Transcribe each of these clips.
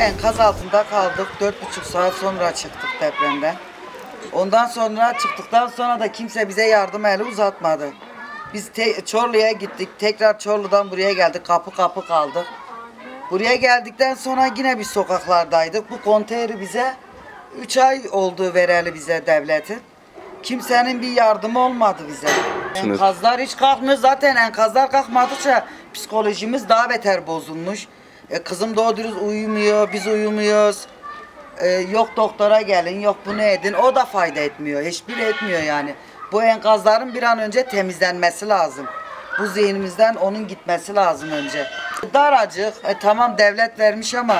enkaz altında kaldık. 4,5 saat sonra çıktık depremden. Ondan sonra çıktıktan sonra da kimse bize yardım eli uzatmadı. Biz Çorlu'ya gittik. Tekrar Çorlu'dan buraya geldik. Kapı kapı kaldık. Buraya geldikten sonra yine bir sokaklardaydık. Bu konteyneri bize 3 ay oldu vereli bize devletin. Kimsenin bir yardımı olmadı bize. Enkazlar hiç kalkmıyor. Zaten enkazlar kalkmadıkça psikolojimiz daha beter bozulmuş. Kızım doğru dürüst uyumuyor, biz uyumuyoruz. Yok doktora gelin, yok bunu edin. O da fayda etmiyor. Hiçbir etmiyor yani. Bu enkazların bir an önce temizlenmesi lazım. Bu zihnimizden onun gitmesi lazım önce. Daracık, tamam devlet vermiş ama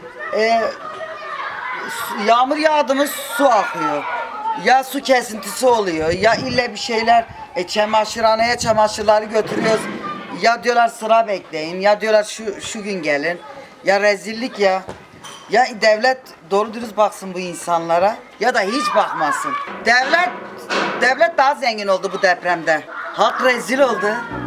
yağmur yağdı mı su akıyor. Ya su kesintisi oluyor, ya ille bir şeyler, çamaşırhaneye çamaşırları götürüyoruz. Ya diyorlar sıra bekleyin, ya diyorlar şu gün gelin. Ya rezillik ya. Ya devlet doğru dürüst baksın bu insanlara ya da hiç bakmasın. Devlet daha zengin oldu bu depremde. Halk rezil oldu.